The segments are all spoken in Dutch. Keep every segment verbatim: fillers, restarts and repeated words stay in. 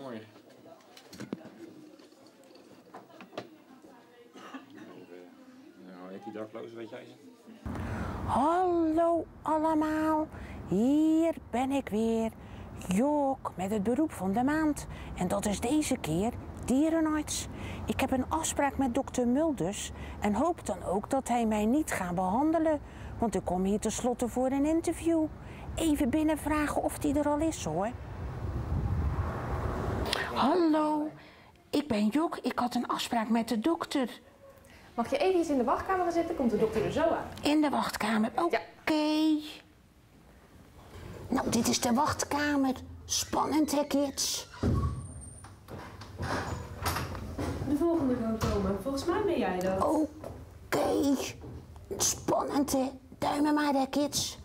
Goedemorgen. Nou, heet die dakloze, weet jij ze? Hallo allemaal, hier ben ik weer. Jok met het beroep van de maand. En dat is deze keer dierenarts. Ik heb een afspraak met dokter Mulders en hoop dan ook dat hij mij niet gaat behandelen. Want ik kom hier tenslotte voor een interview. Even binnen vragen of die er al is hoor. Hallo, ik ben Jok. Ik had een afspraak met de dokter. Mag je even in de wachtkamer gaan zitten? Komt de dokter er zo aan. In de wachtkamer, oké. Okay. Nou, dit is de wachtkamer. Spannend hè, kids? De volgende kan komen. Volgens mij ben jij dat. Oké. Okay. Spannend hè? Duimen maar hè, kids.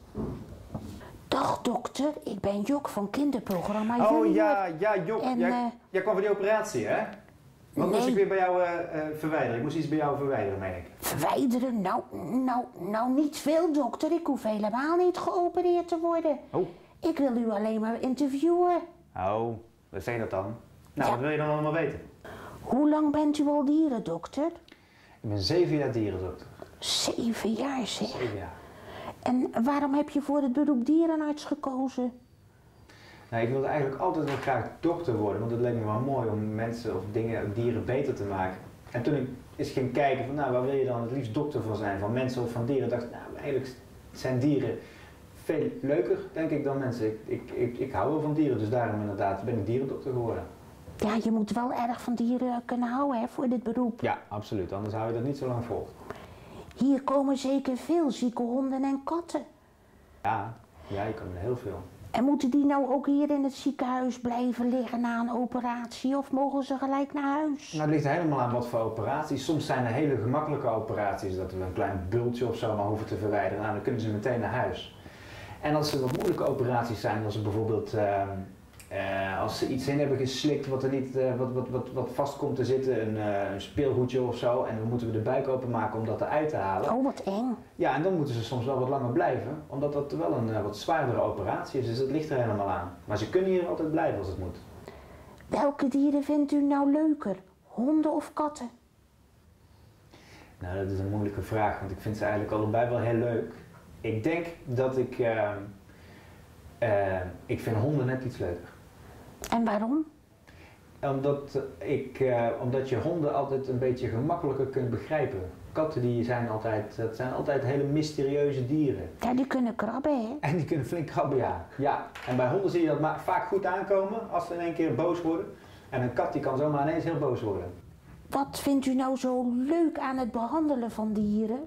Dag dokter, ik ben Jok van kinderprogramma Oh Junior. ja, ja Jok. En, jij, uh, jij kwam voor die operatie hè? Wat nee. moest ik weer bij jou uh, uh, verwijderen? Ik moest iets bij jou verwijderen, meen ik. Verwijderen? Nou, nou, nou niet veel dokter. Ik hoef helemaal niet geopereerd te worden. Oh. Ik wil u alleen maar interviewen. Oh, wat zeg je dat dan? Nou, Ja. wat wil je dan allemaal weten? Hoe lang bent u al dierendokter? Ik ben zeven jaar dierendokter. Zeven jaar zeg. Zeven jaar. En waarom heb je voor het beroep dierenarts gekozen? Nou, ik wilde eigenlijk altijd wel graag dokter worden, want het leek me wel mooi om mensen of dingen, dieren beter te maken. En toen ik eens ging kijken van, nou, waar wil je dan het liefst dokter van zijn, van mensen of van dieren, dacht ik, nou, eigenlijk zijn dieren veel leuker, denk ik, dan mensen. Ik, ik, ik, ik hou wel van dieren, dus daarom inderdaad ben ik dierendokter geworden. Ja, je moet wel erg van dieren kunnen houden hè, voor dit beroep. Ja, absoluut, anders hou je dat niet zo lang vol. Hier komen zeker veel zieke honden en katten. Ja, ja, je kan er heel veel. En moeten die nou ook hier in het ziekenhuis blijven liggen na een operatie of mogen ze gelijk naar huis? Nou, het ligt helemaal aan wat voor operaties. Soms zijn er hele gemakkelijke operaties, dat we een klein bultje of zo maar hoeven te verwijderen. Nou, dan kunnen ze meteen naar huis. En als er wat moeilijke operaties zijn, als er bijvoorbeeld uh, uh, als ze iets in hebben geslikt wat er niet, uh, wat, wat, wat, wat vast komt te zitten, een, uh, een speelgoedje of zo, en dan moeten we de buik openmaken om dat eruit te halen. Oh, wat eng. Ja, en dan moeten ze soms wel wat langer blijven, omdat dat wel een uh, wat zwaardere operatie is, dus dat ligt er helemaal aan. Maar ze kunnen hier altijd blijven als het moet. Welke dieren vindt u nou leuker? Honden of katten? Nou, dat is een moeilijke vraag, want ik vind ze eigenlijk allebei wel heel leuk. Ik denk dat ik, uh, uh, ik vind honden net iets leuker. En waarom? Omdat, ik, uh, omdat je honden altijd een beetje gemakkelijker kunt begrijpen. Katten die zijn altijd, dat zijn altijd hele mysterieuze dieren. Ja, die kunnen krabben hè? En die kunnen flink krabben, ja. ja. En bij honden zie je dat maar vaak goed aankomen als ze in één keer boos worden. En een kat die kan zomaar ineens heel boos worden. Wat vindt u nou zo leuk aan het behandelen van dieren?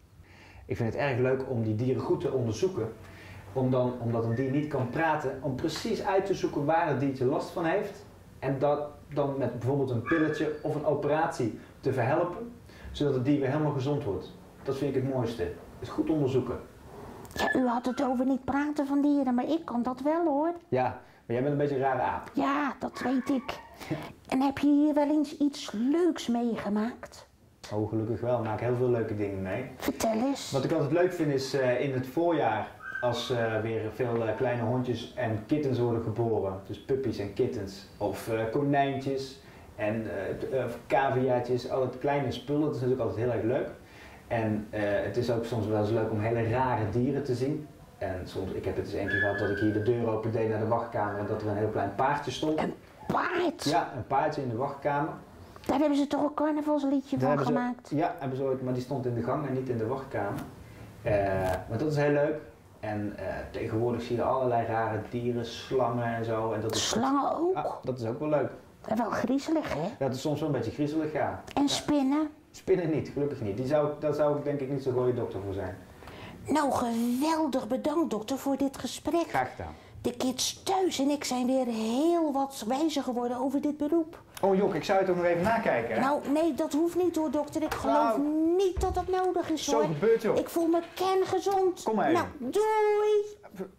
Ik vind het erg leuk om die dieren goed te onderzoeken. Om dan, omdat een dier niet kan praten, om precies uit te zoeken waar het diertje last van heeft. En dat dan met bijvoorbeeld een pilletje of een operatie te verhelpen, zodat het dier weer helemaal gezond wordt. Dat vind ik het mooiste. Het goed onderzoeken. Ja, u had het over niet praten van dieren, maar ik kan dat wel hoor. Ja, maar jij bent een beetje een rare aap. Ja, dat weet ik. En heb je hier wel eens iets leuks meegemaakt? Oh, gelukkig wel. Ik maak heel veel leuke dingen mee. Vertel eens. Wat ik altijd leuk vind is uh, in het voorjaar, als uh, weer veel uh, kleine hondjes en kittens worden geboren. Dus puppies en kittens. Of uh, konijntjes en uh, uh, caviaatjes. Al het kleine spullen. Dat is natuurlijk altijd heel erg leuk. En uh, het is ook soms wel eens leuk om hele rare dieren te zien. En soms, ik heb het eens één keer gehad dat ik hier de deur open deed naar de wachtkamer en dat er een heel klein paardje stond. Een paard? Ja, een paardje in de wachtkamer. Daar hebben ze toch een carnavalsliedje van gemaakt? Ze, ja, hebben ze ooit, maar die stond in de gang en niet in de wachtkamer. Uh, maar dat is heel leuk. En uh, tegenwoordig zie je allerlei rare dieren, slangen en zo. En dat is Slangen ook? Ja, dat is ook wel leuk. En wel griezelig hè? Ja, dat is soms wel een beetje griezelig, ja. En ja. spinnen? Spinnen niet, gelukkig niet. Die zou, daar zou ik denk ik niet zo'n goede dokter voor zijn. Nou, geweldig bedankt dokter voor dit gesprek. Graag gedaan. De kids thuis en ik zijn weer heel wat wijzer geworden over dit beroep. Oh Jok, ik zou je toch nog even nakijken, hè? Nou, nee, dat hoeft niet hoor, dokter. Ik geloof nou, niet dat dat nodig is, zo hoor. gebeurt, joh. Ik voel me kerngezond. Kom maar even. Nou, doei!